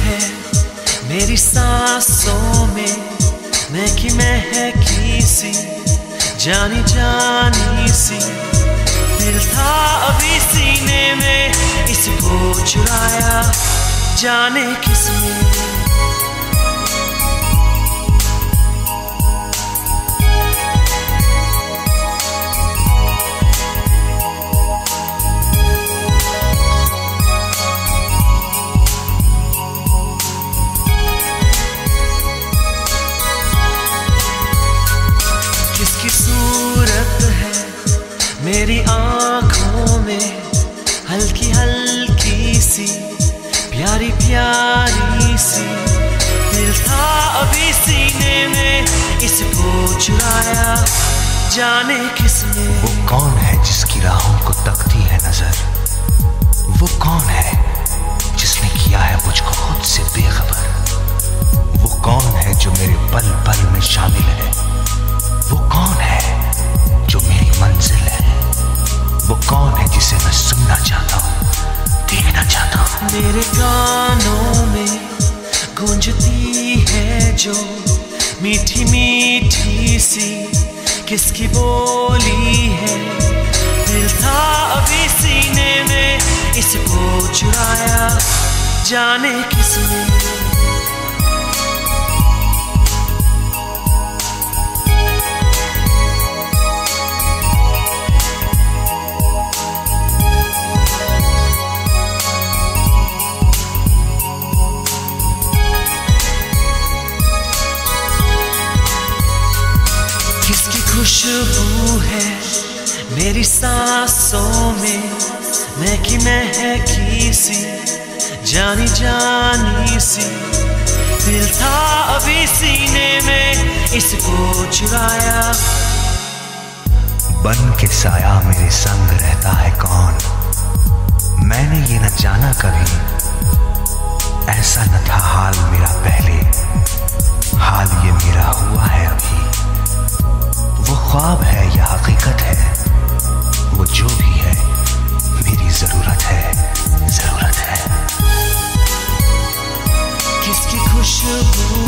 है मेरी सांसों में, महकी महकी सी जानी जानी सी। दिल था अभी सीने में, इसको चुराया जाने किसने। किसकी सूरत है मेरी आंखों में, हल्की हल्की सी प्यारी प्यारी सी। दिल था अभी सीने में, इसको चुराया जाने किसने। वो कौन है जिसकी राहों को तकती है नजर? वो कौन है जिसने किया है मुझको खुद से बेखबर? वो कौन है जो मेरे पल पल में शामिल है? वो कौन है जो मेरी मंजिल है? वो कौन है जिसे मैं सुनना चाहता हूँ, देखना चाहता हूँ? मेरे कानों में गूंजती है जो मीठी मीठी सी किसकी बोली है। दिल था अभी सीने में, इसको चुराया जाने किसने। किसकी खुशबू है मेरी सांसों में, महकी महकी सी जानी जानी सी। दिल था अभी सीने में, इसको चुराया। बन के साया मेरे संग रहता है कौन? मैंने ये न जाना कभी, ऐसा न था हाल मेरा पहले, हाल ये मेरा हुआ है अभी। वो ख्वाब है या हकीकत है, वो जो भी है मेरी जरूरत है, जरूरत है। किसकी खुशबू